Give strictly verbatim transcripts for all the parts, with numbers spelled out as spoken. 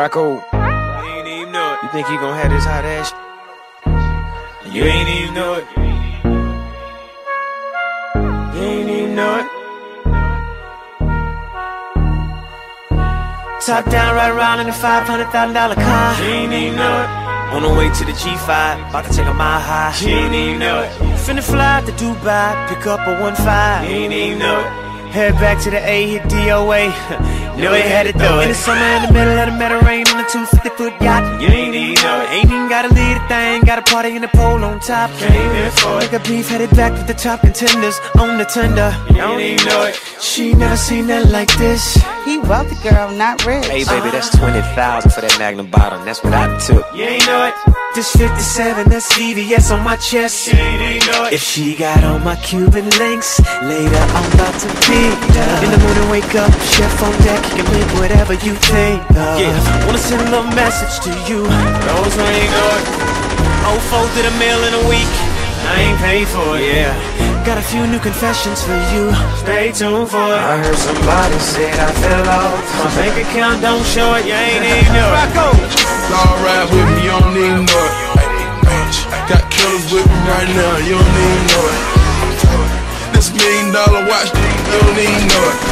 Rocco, you ain't even know it. You think you gon' have this hot ass? You ain't even know it. You ain't even know it. Top down, right around in the five hundred thousand dollar car. You ain't even know it. On the way to the G five, about to take a mile high. You ain't even know it. Finna fly to Dubai, pick up a one five. You ain't even know it. Head back to the A, hit D O A. Know he had to do it. In the summer, in the middle of the Mediterranean, on a two fifty foot yacht. You ain't even know it. Ain't even gotta lead a thing. Got a party in the pole on top. Came in for it. Like a beef, headed back with the top contenders on the tender. You don't even know it. She never seen that like this. He wealthy, girl, not rich. Hey, baby, that's twenty thousand for that Magnum bottom. That's what I took. You ain't know it. This fifty-seven, that's V V S on my chest. You ain't know it. If she got on my Cuban links, later I'm about to be done. In the morning, wake up, chef on deck, you can make whatever you think of. Yeah, wanna send a little message to you. Those who ain't know it. Oh, four did a meal in a week. I ain't paid for it. Yeah, got a few new confessions for you. Stay tuned for it. I heard somebody say I fell off. My bank account don't show it. You ain't even know it. Rocco, y'all ride with me, you don't even know it. Got killers with me right now, you don't even know it. This million dollar watch, you don't even know it.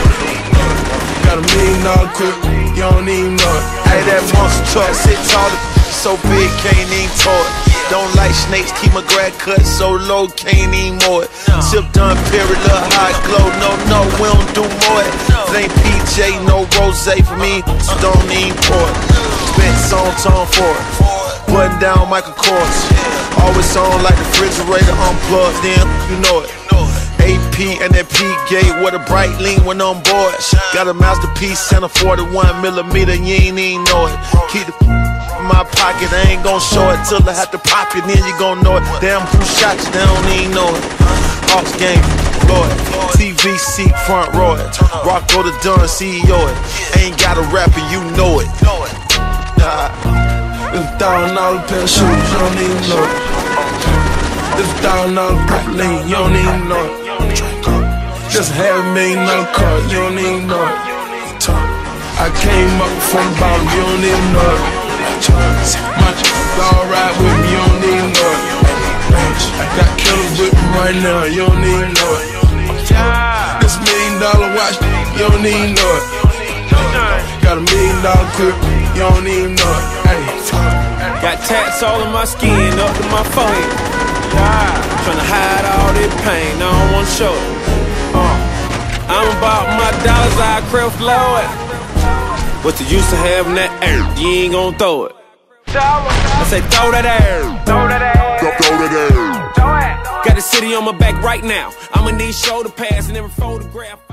Got a million dollar quick, you don't even know it. Hey, that monster truck sit tall, so big, can't even tow it. Don't like snakes, keep my grad cut so low, can't even more it. Sip done, period, little hot glow. No, no, we don't do more it. It ain't P J, no rose for me, so don't even pour it. Spent song tone for it. Button down Michael Kors. Always on like the refrigerator unplugged, then you know it. A P and that P gate with a bright lean when on board. Got a masterpiece and a forty-one millimeter, you ain't even know it. Keep the in my pocket, I ain't gon' show it till I have to pop it, then you gon' know it. Damn, who shot you, they don't even know it. Hawks game, Lord, T V seat, front row it. Rocco the Dunn, C E O it. Ain't got a rapper, you know it. It's a thousand dollar pair of shoes, you don't even know it. It's a thousand dollar black lane, you don't even know it. Just a half a million dollar car, you don't even know it. I came up from the bottom, you don't even know it. My y'all ride with me, you don't even know it. Got killers with me right now, you don't even know it. This million dollar watch, you don't even know it. Got a million dollar grip, you don't even know it. Hey. got tats all in my skin, up to my forehead. Tryna hide all this pain, I don't wanna show it. uh, I'm about my dollars, I craft flow it. What's the use of having that air? You ain't gon' throw it. I say throw that air. Throw that air. Throw that air. Got the city on my back right now. I'ma need shoulder pads and every photograph.